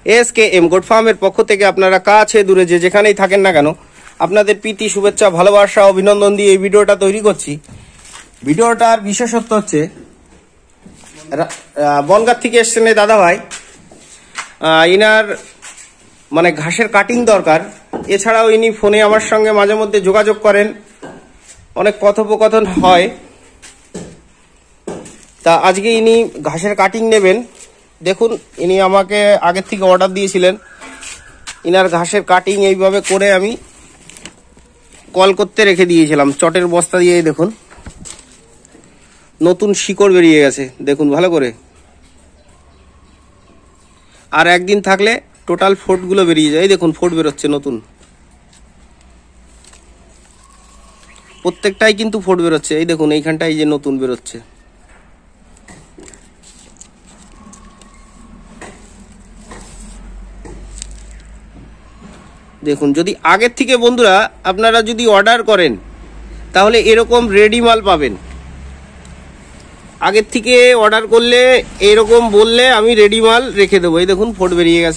SKM goat ফার্মের পক্ষ থেকে আপনারা কাছে দূরে যে যেখানেই থাকেন না কেন আপনাদের প্রীতি শুভেচ্ছা ভালোবাসা অভিনন্দন দিয়ে এই ভিডিওটা তৈরি করছি। ভিডিওটার বিশেষত্ব হচ্ছে বনগাঁ থেকে এসছেন এই দাদা ভাই, ইনার মানে ঘাসের কাটিং দরকার। এছাড়াও ইনি ফোনে আমার সঙ্গে মাঝে মধ্যে যোগাযোগ করেন, অনেক কথোপকথন হয়। তা আজকে ইনি ঘাসের কাটিং নেবেন। দেখুন ইনি আমাকে আগের থেকে অর্ডার দিয়েছিলেন। ইনার ঘাসের কাটিং এইভাবে করে আমি কল করতে রেখে দিয়েছিলাম চটের বস্তা দিয়ে। দেখুন নতুন শিকড় বেরিয়ে গেছে, দেখুন ভালো করে। আর একদিন থাকলে টোটাল ফোটগুলো বেরিয়ে যায়। দেখুন ফোট বেরোচ্ছে নতুন, প্রত্যেকটাই কিন্তু ফোট বেরোচ্ছে। এই দেখুন এইখানটাই যে নতুন বেরোচ্ছে। দেখুন যদি আগের থেকে বন্ধুরা আপনারা যদি অর্ডার করেন তাহলে এরকম রেডি মাল পাবেন। আগের থেকে অর্ডার করলে এরকম বললে আমি রেডি মাল রেখে দেবো। এই দেখুন ফোট বেরিয়ে গেছে।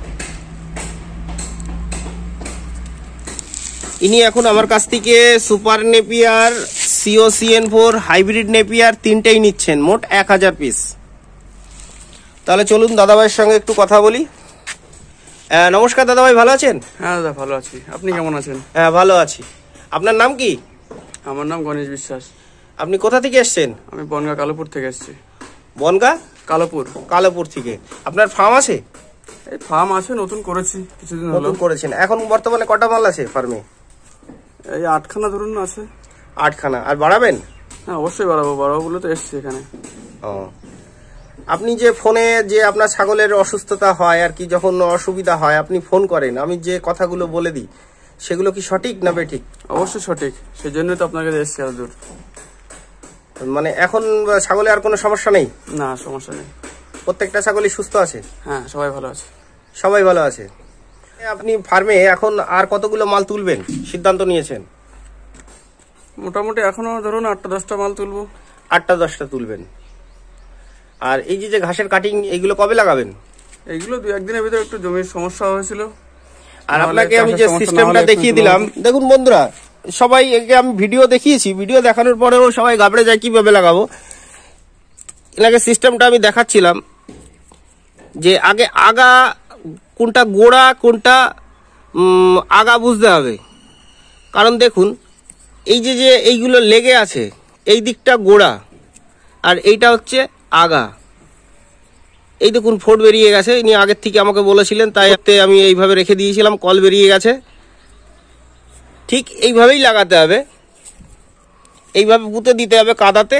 ইনি এখন আমার কাছ থেকে super Napier, COCN4 hybrid Napier তিনটেই নিচ্ছেন, মোট 1000 পিস। তাহলে চলুন দাদাভাইয়ের সঙ্গে একটু কথা বলি। নমস্কার দাদাভাই, ভালো আছেন? হ্যাঁ দাদা ভালো আছি, আপনি কেমন আছেন? হ্যাঁ ভালো আছি। আপনার নাম কি? আমার নাম গণেশ বিশ্বাস। আপনি কোথা থেকে এসছেন? আমি বনগাঁ কালোপুর থেকে এসেছি। বনগাঁ কালোপুর থেকে। আপনার ফার্ম আছে? এই ফার্ম আছে, নতুন করেছি, কিছুদিন হলো। নতুন করেছেন। এখন বর্তমানে কটা মাল আছে ফার্মে? এই 8খানা ধরুন আছে। 8খানা। আর বাড়াবেন? হ্যাঁ অবশ্যই বাড়াবো বলে তো এসছি এখানে। ও, আপনি যে ফোনে যে আপনার ছাগলের অসুস্থতা হয় আর কি, যখন অসুবিধা হয় আপনি ফোন করেন, আমি যে কথাগুলো বলে দিই সেগুলো কি সঠিক না বেঠিক? অবশ্যই সঠিক, সেই জন্যই তো আপনাকে এসছি এত দূর। মানে এখন ছাগলে আর কোনো সমস্যা নেই? না সমস্যা নেই, প্রত্যেকটা ছাগলই সুস্থ আছে? হ্যাঁ সবাই ভালো আছে। সবাই ভালো আছে। আপনি ফার্মে এখন আর কতগুলো মাল তুলবেন সিদ্ধান্ত নিয়েছেন? মোটামুটি এখনো ধরুন 8-10টা মাল তুলবো। 8-10টা তুলবেন। আর এই যে ঘাসের কাটিং এইগুলো কবে লাগাবেন? এইগুলো 2-1 দিনের ভিতরে একটু জমির সমস্যা হয়েছিল। আর আপনাকে আমি যে সিস্টেমটা দেখিয়ে দিলাম, দেখুন বন্ধুরা সবাই একে আমি ভিডিও দেখিয়েছি, ভিডিও দেখানোর পরেও সবাই ঘাবড়ে যায় কিভাবে লাগাবো। এনাকে সিস্টেমটা আমি দেখাচ্ছিলাম যে আগে আগা কোনটা গোড়া কোনটা আগা বুঝতে হবে। কারণ দেখুন এই যে এইগুলো লেগে আছে, এই দিকটা গোড়া আর এইটা হচ্ছে আগা। এই দেখুন ফোট বেরিয়ে গেছে, ইনি আগের থেকে আমাকে বলেছিলেন, তাই আমি এইভাবে রেখে দিয়েছিলাম, কল বেরিয়ে গেছে। ঠিক এইভাবেই লাগাতে হবে, এইভাবে পুঁতে দিতে হবে কাদাতে।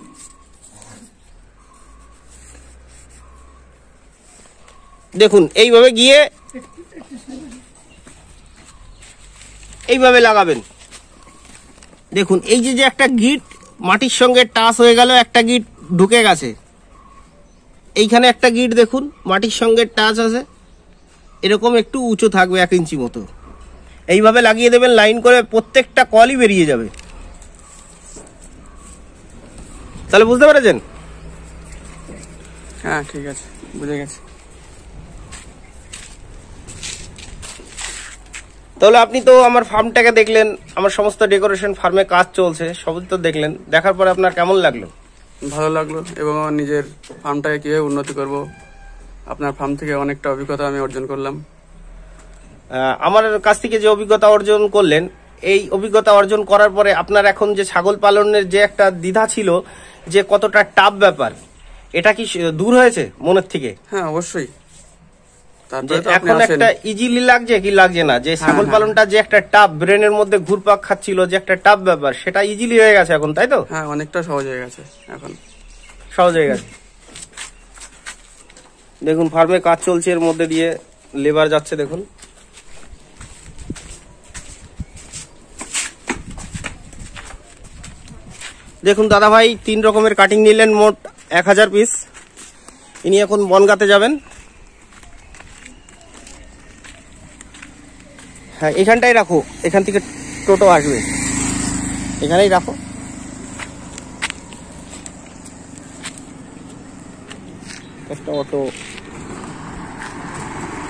দেখুন এইভাবে গিয়ে এইভাবে লাগাবেন। দেখুন এই যে একটা গিট মাটির সঙ্গে টাচ হয়ে গেল, একটা গিট ঢুকে গেছে। এইখানে একটা গিট দেখুন মাটির সঙ্গে টাচ আছে, এরকম একটু উঁচু থাকবে 1 ইঞ্চি মতো। এইভাবে লাগিয়ে দেবেন লাইন করে, প্রত্যেকটা কলই বেরিয়ে যাবে। তাহলে বুঝতে পেরেছেন? হ্যাঁ ঠিক আছে, বুঝে গেছি। তাহলে আপনি তো আমার ফার্মটাকে দেখলেন, আমার সমস্ত ডেকোরেশন ফার্মে কাজ চলছে, সবই তো দেখলেন। দেখার পরে আপনার কেমন লাগলো? ভালো লাগলো, এবং আমার নিজের ফার্মটাকে কীভাবে উন্নতি করব, আপনার ফার্ম থেকে অনেকটা অভিজ্ঞতা আমি অর্জন করলাম। আমার কাছ থেকে যে অভিজ্ঞতা অর্জন করলেন, এই অভিজ্ঞতা অর্জন করার পরে আপনার এখন যে ছাগল পালনের যে একটা দ্বিধা ছিল যে কতটা টাফ ব্যাপার, এটা কি দূর হয়েছে মনের থেকে? হ্যাঁ অবশ্যই। এখন একটা ইজিলি লাগছে কি লাগছে না, যে ছাগল পালনটা যে একটা টাফ, ব্রেনের মধ্যে ঘুরপাক খাচ্ছিল যে একটা টাফ ব্যাপার, সেটা ইজিলি হয়ে গেছে এখন, তাই তো? হ্যাঁ অনেকটা সহজ হয়ে গেছে, এখন সহজ হয়ে গেছে। দেখুন ফার্মে কাজ চলছে, এর মধ্যে দিয়ে লেবার যাচ্ছে। দেখুন দেখুন দাদা ভাই 3 রকমের কাটিং নিলেন, মোট 1000 পিস। ইনি এখন বনগাঁতে যাবেন। হ্যাঁ এখানটাই রাখো, এখান থেকে টোটো আসবে, এখানেই রাখো। একটা অটো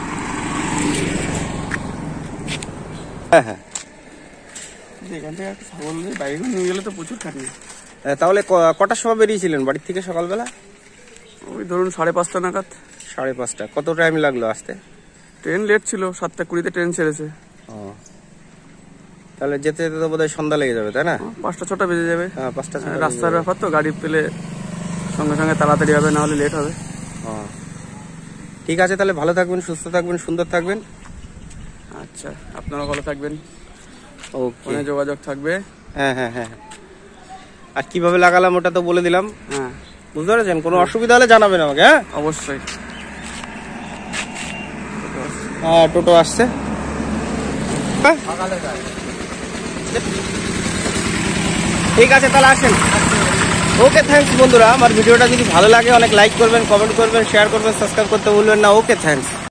হ্যাঁ হ্যাঁ। এখান থেকে একটা ছাগল বাইরে নিয়ে গেলে তো প্রচুর খাটনি। তাহলে কটার সময় বেরিয়েছিলেন বাড়ির থেকে সকালবেলা? ওই ধরুন 5:30 নাগাদ। 5:30। কত টাইম লাগলো আসতে? ট্রেন লেট ছিল, 7:20 ট্রেন ছেড়েছে। ও, তাহলে যেতে যেতে তো বোধহয় সন্ধ্যা লেগে যাবে, তাই না? 5টা-6টা বেজে যাবে। হ্যাঁ, 5টা-6টা। রাস্তার ব্যাপার তো, গাড়ি পেলে সঙ্গে সঙ্গে তাড়াতাড়ি হবে, না হলে লেট হবে। ঠিক আছে, তাহলে ভালো থাকবেন, সুস্থ থাকবেন, সুন্দর থাকবেন। আচ্ছা, আপনারাও ভালো থাকবেন। ওকে, ফোনে যোগাযোগ থাকবে। হ্যাঁ হ্যাঁ হ্যাঁ। আর কিভাবে লাগালাম ওটা তো বলে দিলাম। হ্যাঁ, বুঝতে পেরেছেন? কোনো অসুবিধা হলে জানাবেন আমাকে। হ্যাঁ অবশ্যই। হ্যাঁ, টোটো আসছে। হ্যাঁ? ঠিক আছে, তাহলে আসেন। ওকে, থ্যাঙ্কস বন্ধুরা। আমার ভিডিওটা যদি ভালো লাগে অনেক লাইক করবেন, কমেন্ট করবেন, শেয়ার করবেন, সাবস্ক্রাইব করতে ভুলবেন না। Okay, thanks.